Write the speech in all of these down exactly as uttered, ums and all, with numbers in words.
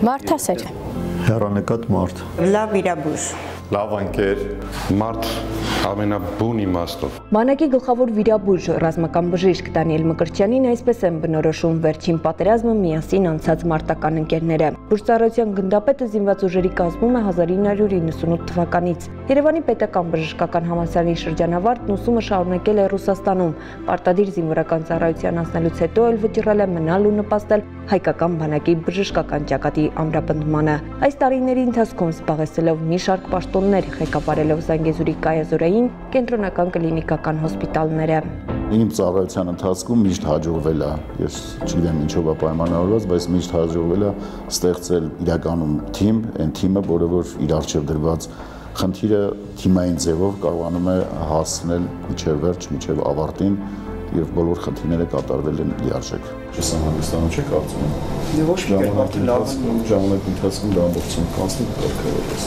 Մարդասեր։ Հեռանկատ մարդ։ Լավ վիրաբույժ։ Լավ ընկեր։ Մարդ ամենաբուն իմաստով։ Բանակի գլխավոր վիրաբույժ ռազմական բժիշկ Դանիել Մկրտչյանին այսպես են բնորոշում վերջին պատերազմը միասին անցած մարտական ընկերները։ Բուժծառայության գնդապետը զինված ուժերի կազմում է հազար ինը հարյուր իննսունութ թվականից։ Երևանի պետական բժշկական համալսարանի շրջանավարտն ուսումը շարունակել է Ռուսաստանում։ Պարտադիր զինվորական ծառայության անցնելուց հետո էլ վճռել է մնալ ու նպաստել հայկական բանակի բժշկական ճակատի ամրապնդմանը։ Այս տարիների ընթացքում զբաղեցնելով մի շարք պաշտոններ, ղեկավարելով Զանգեզուրի կայազորային կենտրոնական կլինիկական հոսպիտալները։ Իմ ծառայության ընթացքում միշտ հաջողվել է, ես չգիտեմ ինչով է պայմանավորված, բայց միշտ հաջողվել է ստեղծել իրականում թիմ, այն թիմը, որը որ իր առջև դրված խնդիրը թիմային ձևով կարողանում է հասնել մինչև վերջ, մինչև ավարտին եւ բոլոր խնդիրները կատարվել են լիարժեք։ Ես հանդիսանում չեք կարծում եմ։ Եվ ոչ մի կերպ արդեն լավ ժամանակի ընթացքում դա ամբողջությամբ կանցնի կարգավորես։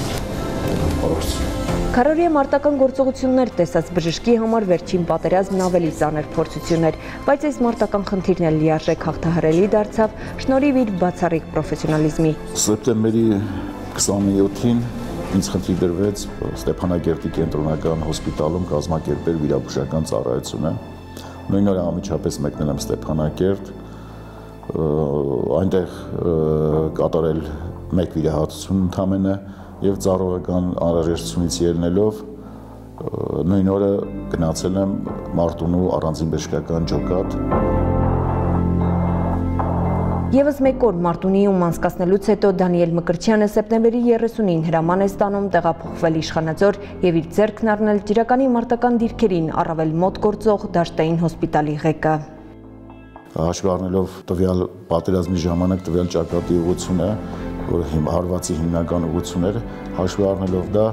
Քարորիա մարտական գործողություններ տեսած բժշկի համար վերջին պատերազմն ավելի ծանր փորձություն էր, բայց այս մարտական խնդիրն էլ լիարժեք հաղթահարելի դարձավ շնորհիվ իր բացառիկ պրոֆեսիոնալիզմի։ Սեպտեմբերի քսաներկուին ինձ խնդիր դրվեց Ստեփանագերտի կենտրոնական հոսպիտալում կազմակերպել վիրաբուժական ծառայությունը։ Նույն օրը անմիջապես մեկնել եմ Ստեփանագերտ, այնտեղ կատարել մեկ վիրահատություն ընդամենը եւ ծառայական անհրաժեշտությունից ելնելով նույն օրը գնացել եմ Մարտունու առանձին բժշկական ջոկատ։ Եվս մեկ օր Մարտունիում անցկացնելուց հետո Դանիել Մկրտչյանը սեպտեմբերի երեսունին հրաման է ստանում տեղափոխվել Իշխանաձոր եւ իր ձեռքն առնել ջրականի մարտական դիրքերին առավել մոտ գործող դաշտային հոսպիտալի ղեկը։ Հաշվի առնելով տվյալ պատերազմի ժամանակ տվյալ ճակատի ուղղությունը, որը հիմ հարվածի հիմնական ուղղություն էր, հաշվի առնելով դա,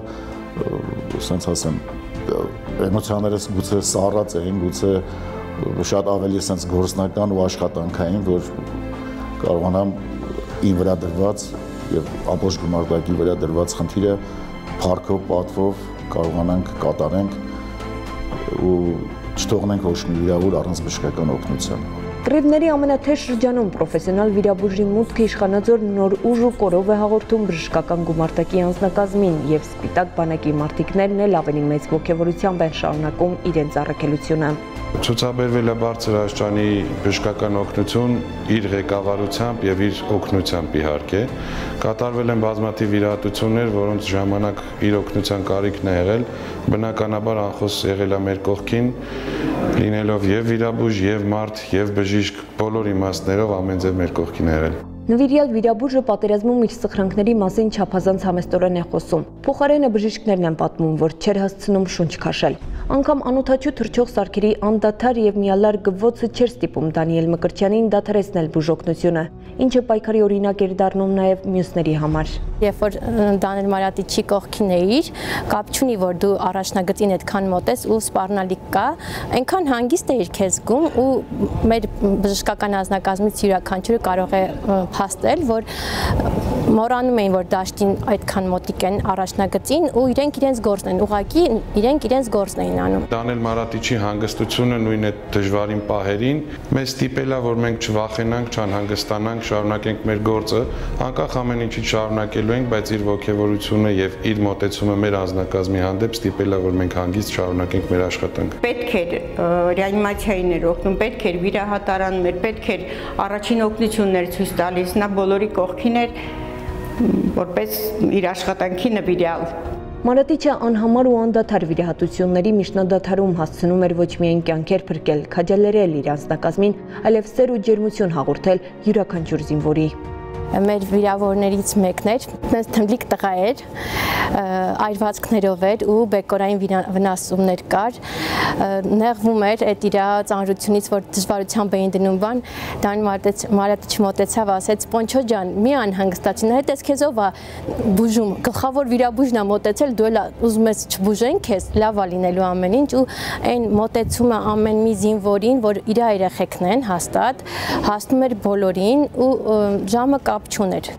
ասենց ասեմ, էմոցիաներս գուցե սառած էին, գուցե շատ ավելի ասենց գործնական ու աշխատանքային, որ կարողանամ իմ վրա դրված եւ ամբողջ գումարտակի վրա դրված խնդիրը փառքով, պատվով կարողանանք կատարենք ու չթողնենք ոչ մի վիրավոր առանց բժշկական օգնության։ Կռիվների ամենաթեժ շրջանում պրոֆեսիոնալ վիրաբույժի մուտքը Իշխանաձոր նոր ուժ ու կորով է հաղորդում բժշկական գումարտակի անձնակազմին եւ Սպիտակ բանակի մարտիկներն էլ ավելի մեծ ոգևորությամբ են շարունակում իրենց առաքելությունը։ Ցուցաբերվել է բարձր աստիճանի բժշկական օգնություն իր ղեկավարությամբ եւ իր օգնությամբ իհարկե։ Կատարվել են բազմաթիվ վիրահատություններ, որոնց ժամանակ իր օգնության կարիքն է եղել, բնականաբար անխոս եղել է մեր կողքին, լինելով եւ վիրաբույժ, եւ մարդ, եւ բժիշկ, բոլոր իմաստներով ամեն ձև մեր կողքին է եղել։ Նվիրյալ վիրաբույժը պատերազմում իր սխրանքների մասին չափազանց համեստորեն է խոսում։ Փոխարենը բժիշկներն են պատմում, որ չէր հասցնում շունչ քաշել։ Անգամ անօթաչու թռչող սարքերի անդադար եւ միալար գվոցը չէր ստիպում Դանիել Մկրտչյանին դադարեցնել բուժօգնությունը, ինչը պայքարի օրինակ էր դառնում նաեւ մյուսների համար։ Երբ որ Դանիել Մարատիչի կողքին էիր, կապ չունի, որ դու առաջնագծին այդքան մոտ ես ու սպառնալիք կա, այնքան հանգիստ էիր քեզ զգում ու մեր բժշկական անձնակազմից յուրաքանչյուրը կարող է փաստել, որ մոռանում էին, որ դաշտին այդքան մոտիկ են առաջնագծին ու իրենք իրենց գործն են, ուղղակի իրենք իրենց գործն էին անում։ Դանիել Մարատիչի հանգստությունը նույն այդ դժվարին պահերին մեզ ստիպել է, որ մենք չվախենանք, չանհանգստանանք, շարունակենք մեր գործը, անկախ ամեն ինչից շարունակելու ենք, բայց իր ոգևորությունը եւ իր մոտեցումը մեր անձնակազմի հանդեպ ստիպել է, որ մենք հանգիստ շարունակենք մեր աշխատանքը։ Պետք էր ռեանիմացիային էր օգնում, պետք էր վիրահատարանում էր, պետք էր առաջին օգնություններ ցույց տալիս, նա բոլորի կողքին էր, որպես իր աշխատանքի նվիրյալ։ Մարատիչը անհամար ու անդադար վիրահատությունների միջնադադարում հասցնում էր ոչ միայն կյանքեր փրկել, քաջալերել իր անձնակազմին, այլև սեր ու ջերմություն հաղորդել յուրաքանչյուր զինվորի։ Մեր վիրավորներից մեկն էր, թմլիկ տղա էր, այրվածքներով էր ու բեկորային վնասումներ կար, նեղվում էր այդ իր ծանրությունից, որ դժվարությամբ էին դնում բան, Դանիել Մարատիչը մոտեցավ, ասեց Պոնչո ջան, մի անհանգստացի, հետո քեզ ով է բուժում, գլխավոր վիրաբույժն է մոտեցել, դու էլ ուզում ես չբուժեն քեզ, լավ է լինելու ամեն ինչ ու այն մոտեցումը ամեն մի զինվորին, որ իր երեխեքն են հաստատ, հասնում էր բոլորին ու ժամը կապ չուներ։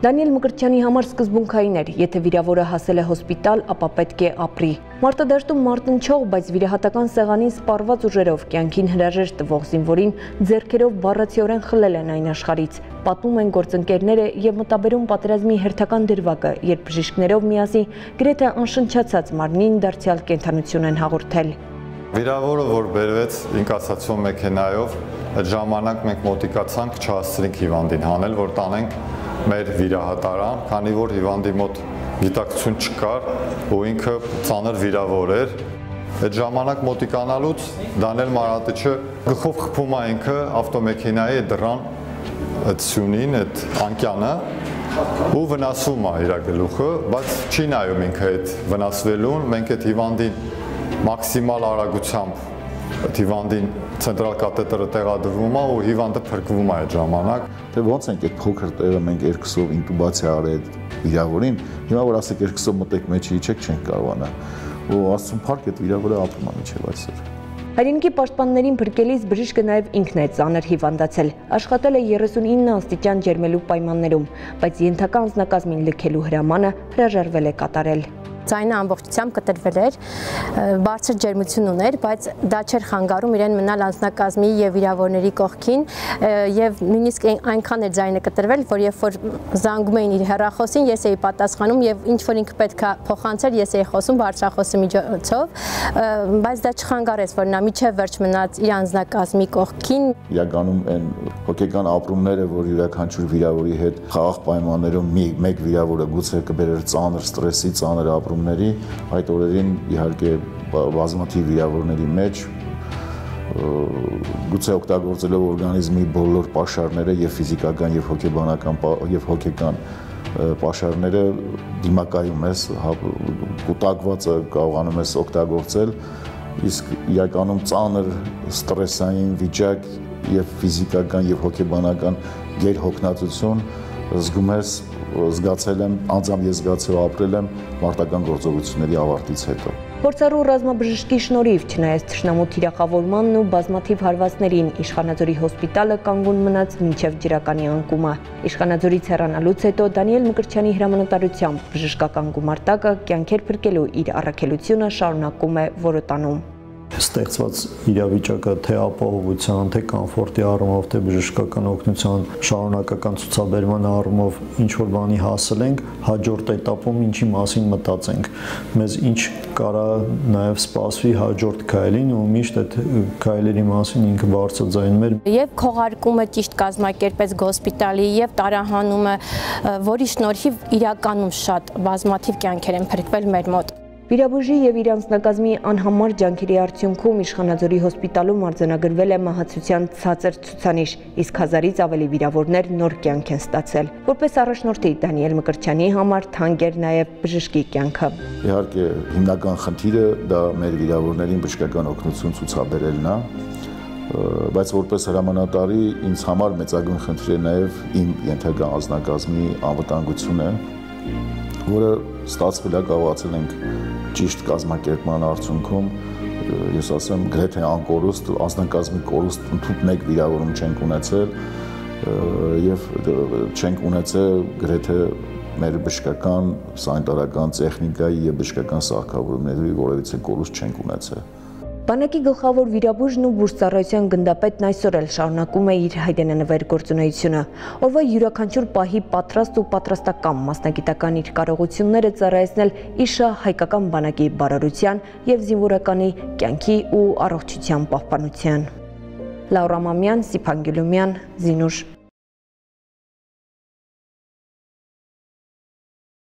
Դանիել Մկրտչյանի համար սկզբունքային էր, եթե վիրավորը հասել է հոսպիտալ, ապա պետք է ապրի։ Մարտադաշտում մարտնչող, բայց վիրահատական սեղանին սպառված ուժերով կյանքին հրաժեշտ տվող զինվորին ձեռքերով բառացիորեն խլել են այն աշխարհից, պատմում են գործընկերները եւ մտաբերում պատերազմի հերթական դրվագը, երբ բժիշկներով միասին գրեթե անշնչացած մարմնին դարձյալ կենդանություն են հաղորդել։ Վիրավորը, որ բերվեց ինկասացիոն մեքենայով, այդ ժամանակ մենք մոտիկացանք չհասցրինք հիվանդին հանել, որ տանենք մեր վիրահատարան, քանի որ հիվանդի մոտ գիտակցություն չկար ու ինքը ծանր վիրավոր էր։ Այդ ժամանակ մոտիկանալուց Դանիել Մարատիչը գլխով խփում է ինքը ավտոմեքենայի դռան այդ սյունին, այդ անկյանը ու վնասում է իր գլուխը, բայց չի նայում ինքը այդ վնասվելուն, մենք այդ հիվանդին մաքսիմալ արագությամբ այդ հիվանդին ցենտրալ կաթետրը տեղադրվում է ու հիվանդը փրկվում է այդ ժամանակ։ Թե ոնց ենք այդ փոքր տեղը մենք երկուսով ինտուբացիա արել վիրավորին, հիմա որ ասեք երկուսով մտեք մեջի չեք չենք կարողանա։ Ու Աստծուն փառք այդ վիրավորը ապրում է մինչև այսօր։ Հայրենիքի պաշտպաններին փրկելիս բժիշկը նաև ինքն է ծանր հիվանդացել։ Աշխատել է երեսունինը աստիճան ջերմելու պայմաններում, բայց ենթակա անձնակազմին լքելու հրամանը հրաժարվել է կատարել։ Ձայնը ամբողջությամբ կտրվել էր, բարձր ջերմություն ուներ, բայց դա չէր խանգարում իրեն մնալ անձնակազմի եւ վիրավորների կողքին եւ նույնիսկ այնքան էր ձայնը կտրվել, որ երբ որ զանգում էին իր հեռախոսին, ես էի պատասխանում եւ ինչ որ ինքը պետք է փոխանցեր, ես էի խոսում բարձրախոսի միջոցով, բայց դա չխանգարեց, որ նա միջև վերջ մնաց իր անձնակազմի կողքին։ Իրականում այն հոգեկան ապրումները, որ յուրաքանչյուր վիրավորի հետ խաղաղ պայմաններում մեկ վիրավորը գուցե կբերեր ծանր ստրեսի, ծանր ապրումների, այդ օրերին իհարկե բազմաթիվ վիրավորների մեջ գուցե օգտագործելով օրգանիզմի բոլոր պաշարները եւ ֆիզիկական եւ հոգեբանական եւ հոգեկան պաշարները դիմակայում ես, կուտակվածը կարողանում ես օգտագործել, իսկ իրականում ծանր ստրեսային վիճակ եւ ֆիզիկական եւ հոգեբանական գերհոգնածություն զգում ես, զգացել եմ, անձամբ ես զգացել ապրել եմ մարտական գործողությունների ավարտից հետո։ Փորձառու ռազմաբժշկի շնորհիվ, չնայած թշնամու թիրախավորմանն ու բազմաթիվ հարվածներին, Իշխանաձորի հոսպիտալը կանգուն մնաց մինչև ջրականի անկումը։ Իշխանաձորից հեռանալուց հետո Դանիել Մկրտչյանի հրամանատարությամբ բժշկական գումարտակը կյանքեր փրկելու իր առաքելությունը շարունակում է որոտանում։ Ստեղծված իրավիճակը թե ապահովության, թե կոմֆորտի առումով, թե բժշկական օգնության շարունակական ցուցաբերման առումով ինչ որ բանի հասել ենք, հաջորդ этаպում ինչի մասին մտածենք, մեզ ինչ կարա նաև սպասվի հաջորդ քայլին ու միշտ այդ քայլերի մասին ինքը բարձրաձայնում էր։ Եվ քողարկումը ճիշտ կազմակերպեց հոսպիտալի եւ տարահանումը, որի շնորհիվ իրականում շատ բազմաթիվ կյանքեր են փրկվել մեր մոտ։ Վիրաբույժի եւ իր անձնակազմի անհամար ջանքերի արդյունքում Իշխանաձորի հոսպիտալում արձանագրվել է մահացության ցածր ցուցանիշ, իսկ հազարից ավելի վիրավորներ նոր կյանք են ստացել։ Որպես առաջնորդի Դանիել Մկրտչյանի համար թանկ էր նաեւ բժշկի կյանքը։ Իհարկե հիմնական խնդիրը դա մեր վիրավորներին բժշկական օգնություն ցուցաբերելն է, բայց որպես հրամանատարի ինձ համար մեծագույն խնդիր է նաեւ իմ ենթակա անձնակազմի անվտանգությունը, որը ստացվել է կարողացել ենք ճիշտ կազմակերպման արդյունքում, ես ասեմ, գրեթե անկորուստ, անձնակազմի կորուստ ընդհանուր մեկ վիրավորում չենք ունեցել եւ չենք ունեցել գրեթե մեր բժշկական, սանիտարական տեխնիկայի եւ բժշկական սարքավորումների որևիցե կորուստ չենք ունեցել։ Բանակի գլխավոր վիրաբույժն ու բուժծառայության գնդապետն այսօր էլ շարունակում է իր հայրենանվեր գործունեությունը։ Օրվա յուրաքանչյուր պահի պատրաստ ու պատրաստական մասնագիտական իր կարողությունները ծառայեցնել իշը հայկական բանակի բարօրության եւ զինվորականի կյանքի ու առողջության պահպանության։ Լաուրա Մամյան, Սիփան Գյուլումյան, Զինուշ